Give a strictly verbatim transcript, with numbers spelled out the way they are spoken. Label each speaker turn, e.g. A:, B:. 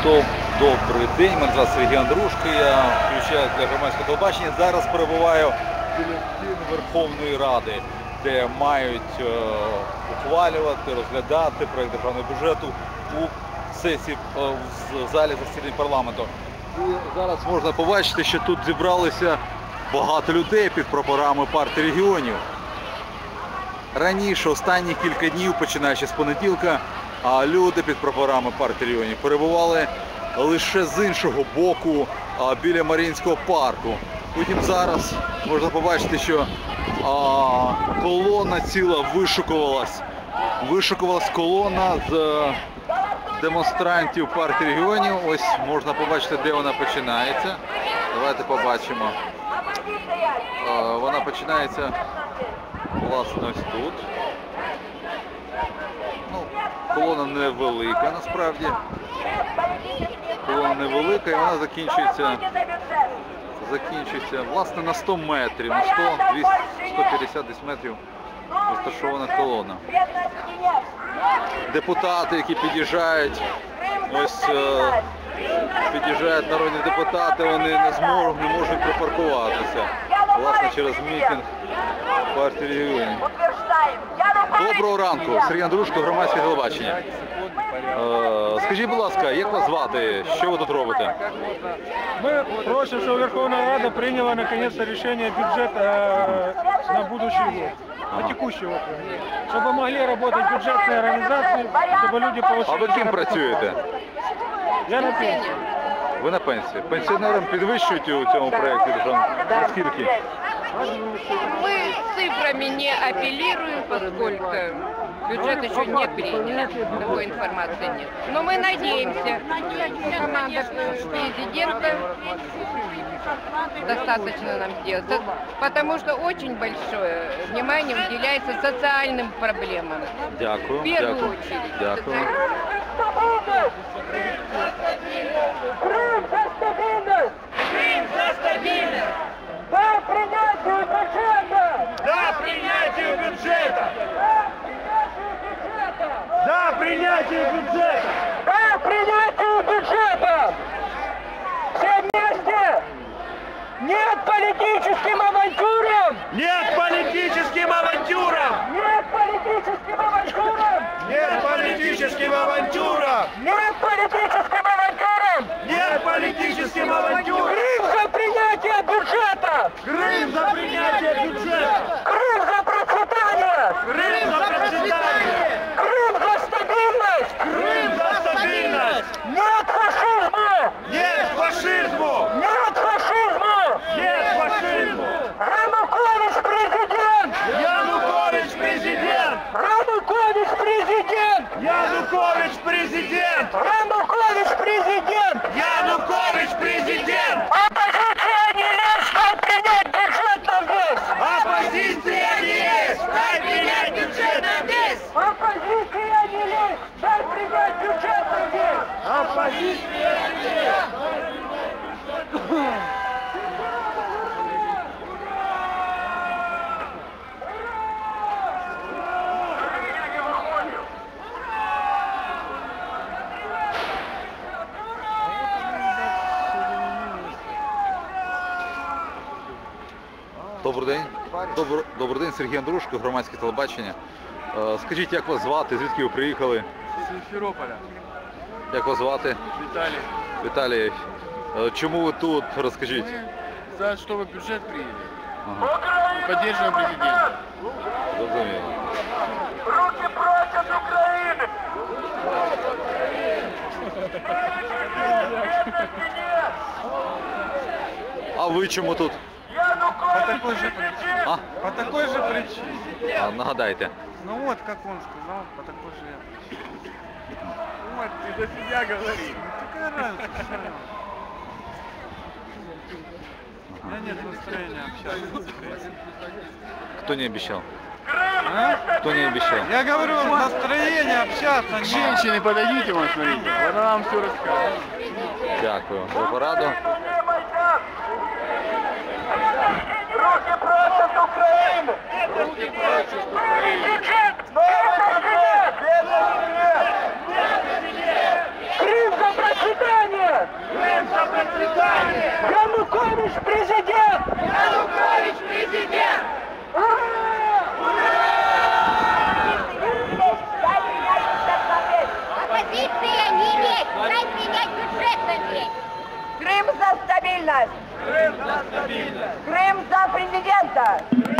A: Добрий день, мене звати Сергій Андрушко, я включаю для громадського телебачення. Зараз перебуваю біля стін Верховної Ради, де мають е, ухвалювати, розглядати проєкт державного бюджету у сесії е, в залі засідань парламенту. І зараз можна побачити, що тут зібралися багато людей під прапорами партії регіонів. Раніше, останні кілька днів, починаючи з понеділка, люди під прапорами партії регіонів перебували лише з іншого боку, біля Маріїнського парку. Потім зараз можна побачити, що а, колона ціла вишукувалась. Вишукувалась колона з демонстрантів партії регіонів. Ось можна побачити, де вона починається. Давайте побачимо. А, вона починається, власне, ось тут. Ну, колона невелика, насправді. Колона невелика і вона закінчується, закінчується, власне, на сто метрів, на сто, двісті, сто п'ятдесят десь метрів розташована колона. Депутати, які під'їжджають, ось е, під'їжджають народні депутати, вони не зможуть, не можуть припаркуватися, власне, через мітинг партії регіонів. Доброго ранку, Сергій Андрушко, громадське телебачення. Е, скажіть, будь ласка, як вас звати? Що ви тут робите?
B: Ми просимо, щоб Верховна Рада прийняла наконец-то рішення бюджету на будущий год, на текущий год, щоб могли работать бюджетні організації, щоб люди получили...
A: А ви ким працюєте?
B: Я на пенсії.
A: Ви на пенсії. Пенсіонерам підвищують у цьому проєкті державного? Наскільки?
C: Мы цифрами не апеллируем, поскольку бюджет еще не принят, такой информации нет. Но мы надеемся, команда президента достаточно нам сделает, потому что очень большое внимание уделяется социальным проблемам.
A: Дякую.
C: В первую
A: Дякую.
C: очередь.
A: Дякую.
D: Крым за стабильность!
C: Крым за стабильность!
D: Да принятию бюджета!
B: Да, принятию бюджета! Да, принятию бюджета!
D: Да принятию бюджета! Все вместе! Нет политическим авантюрам!
B: Нет политическим авантюрам!
D: Нет политическим авантюрам!
B: Нет политическим авантюрам!
D: Нет политическим авантюрам!
B: Нет политическим авантюрам!
D: Крым за принятие бюджета!
B: Крым за принятие бюджета!
D: Крым за процветание!
B: Крым за процветание!
D: Крым за стабильность!
B: Крым за стабильность!
D: Нет фашизму!
B: Нет фашизму!
D: Нет фашизму!
B: Нет фашизму!
D: Янукович президент!
B: Янукович президент!
D: Янукович президент!
B: Янукович президент!
D: Янукович президент!
B: Янукович президент!
D: Оппозиция не лезь, дай принять бюджет на весь!
B: Оппозиция не есть! Дай принять бюджет на весь!
D: Оппозиция не лезь, дай принять бюджет на весь!
B: Оппозиция не есть!
A: Добрий день. Добр... Добрий день, Сергій Андрушко, громадське телебачення. Е, Скажіть, як вас звати, звідки ви приїхали?
B: З Сімферополя.
A: Як вас звати?
B: Віталій.
A: Віталій. Е, Чому ви тут? Розкажіть.
B: За чтобы бюджет приняли.
A: Ага.
B: Поддерживаем президента.
A: Зрозуміло.
D: Руки прочь от Украины!
A: А ви чому тут?
B: По такой же причине.
A: А?
B: По такой же причине.
A: А, нагадайте.
B: Ну вот, как он сказал, по такой же причине. Вот, ты за себя говори. Ну, какая разница, все равно. У меня нет настроения общаться.
A: Кто не обещал?
B: А?
A: Кто не обещал?
B: Я говорю, настроение общаться. К женщине подойдите, вон, смотрите. Она вам все расскажет.
A: Дякую. За пораду.
D: Руки прочь от Украины!
B: Руки прочь от Украины.
D: Бюджет! Бедный билет! Бедный билет! Крым за процветание! Янукович президент!
C: Янукович президент! Оппозиция не имеет, дай принять бюджет на
D: Крым за стабильность! Крым за стабильность! Крым за президента!